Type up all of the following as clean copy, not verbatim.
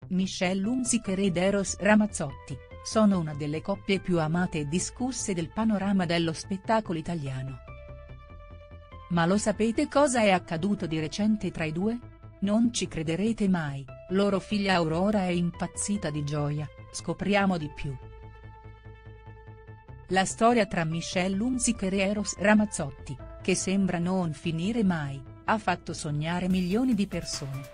Michelle Hunziker ed Eros Ramazzotti, sono una delle coppie più amate e discusse del panorama dello spettacolo italiano. Ma lo sapete cosa è accaduto di recente tra i due? Non ci crederete mai, loro figlia Aurora è impazzita di gioia, scopriamo di più. La storia tra Michelle Hunziker e Eros Ramazzotti, che sembra non finire mai, ha fatto sognare milioni di persone.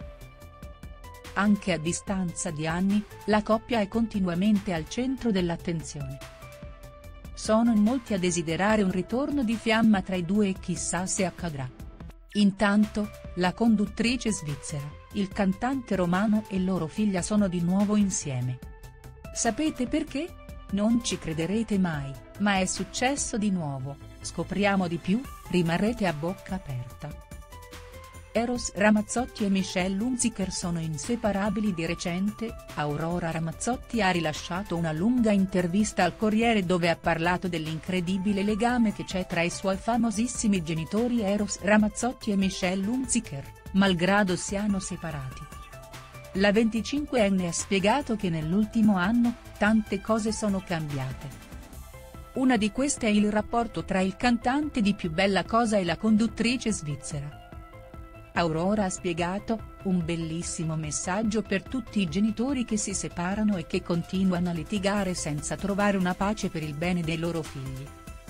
Anche a distanza di anni, la coppia è continuamente al centro dell'attenzione. Sono in molti a desiderare un ritorno di fiamma tra i due e chissà se accadrà. Intanto, la conduttrice svizzera, il cantante romano e loro figlia sono di nuovo insieme. Sapete perché? Non ci crederete mai, ma è successo di nuovo, scopriamo di più, rimarrete a bocca aperta. Eros Ramazzotti e Michelle Hunziker sono inseparabili di recente, Aurora Ramazzotti ha rilasciato una lunga intervista al Corriere dove ha parlato dell'incredibile legame che c'è tra i suoi famosissimi genitori Eros Ramazzotti e Michelle Hunziker, malgrado siano separati. La 25enne ha spiegato che nell'ultimo anno, tante cose sono cambiate. Una di queste è il rapporto tra il cantante di Più bella cosa e la conduttrice svizzera. Aurora ha spiegato, un bellissimo messaggio per tutti i genitori che si separano e che continuano a litigare senza trovare una pace per il bene dei loro figli.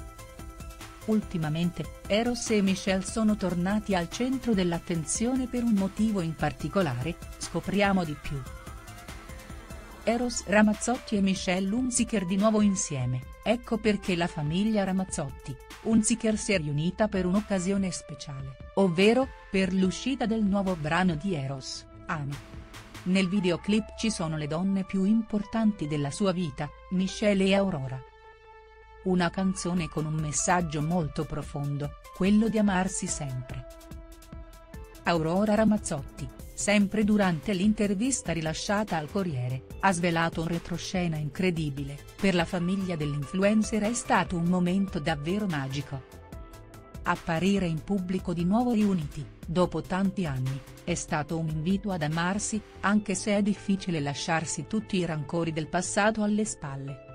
Ultimamente, Eros e Michelle sono tornati al centro dell'attenzione per un motivo in particolare, scopriamo di più. Eros Ramazzotti e Michelle Hunziker di nuovo insieme, ecco perché la famiglia Ramazzotti, Hunziker si è riunita per un'occasione speciale, ovvero, per l'uscita del nuovo brano di Eros, Ami. Nel videoclip ci sono le donne più importanti della sua vita, Michelle e Aurora. Una canzone con un messaggio molto profondo, quello di amarsi sempre. Aurora Ramazzotti, sempre durante l'intervista rilasciata al Corriere, ha svelato un retroscena incredibile, per la famiglia dell'influencer è stato un momento davvero magico. Apparire in pubblico di nuovo riuniti, dopo tanti anni, è stato un invito ad amarsi, anche se è difficile lasciarsi tutti i rancori del passato alle spalle.